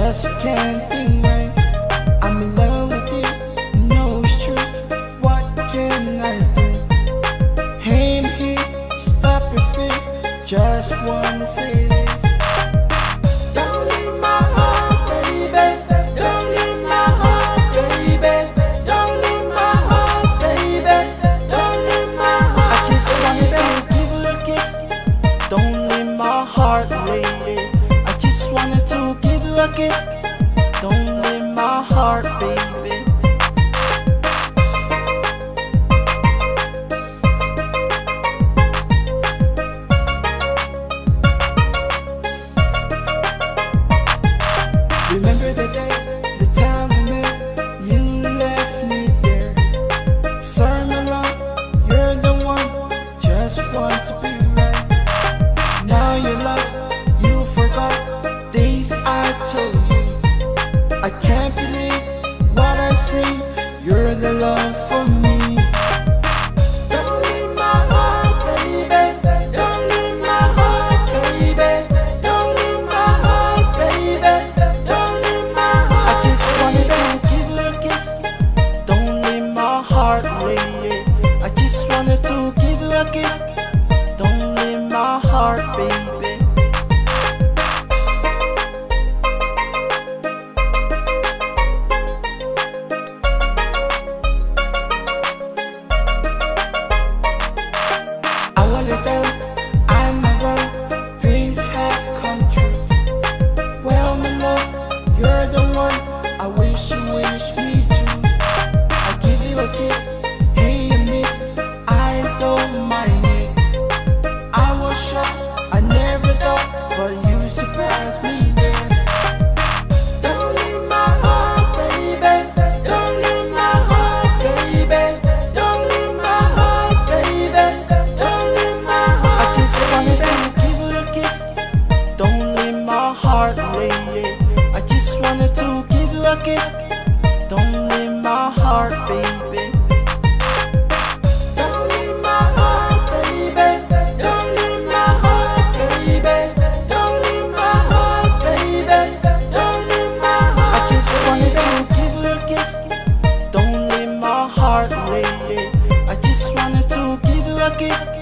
just can't think right. I'm in love with you, know it's true. What can I do? Hey, I'm here, stop your fear. Just wanna say this. Don't leave my heart, baby. Don't leave my heart, baby. Don't leave my heart, baby. Don't leave my heart. I just wanna give you a kiss. Don't leave my heart, lady. I just wanted to give you a kiss. Don't leave my heart, baby. Remember the day, the time we met, you left me there. Sorry my love, you're the one, just want to be right. Now you're lost, you forgot things I told you. I can't believe what I see, you're the love for me. Don't leave my heart, baby. Don't leave my heart, baby. Don't leave my heart, baby. Don't leave my heart. I just wanted to give you a kiss. Don't leave my heart, lady. I just wanted to give you a kiss. Don't leave my heart, baby. I'm around, dreams have come true. Well, my love, you're the one. I wish you wish me too. I give you a kiss, hey, you miss. I don't mind it. I was shocked, I never thought, but you surprised me there. Don't leave my heart, baby. Don't leave my heart, baby. Don't leave my heart, baby. Don't leave my heart. I just wanted to give you a kiss. Don't leave my heart, lady. I just wanted to give you a kiss. Don't leave my heart, baby. Don't leave my heart, baby. Don't leave my heart, baby. Don't leave my heart, baby. Don't leave my heart. I just wanted to give you a kiss. Don't leave my heart, lady. I just wanted to give you a kiss.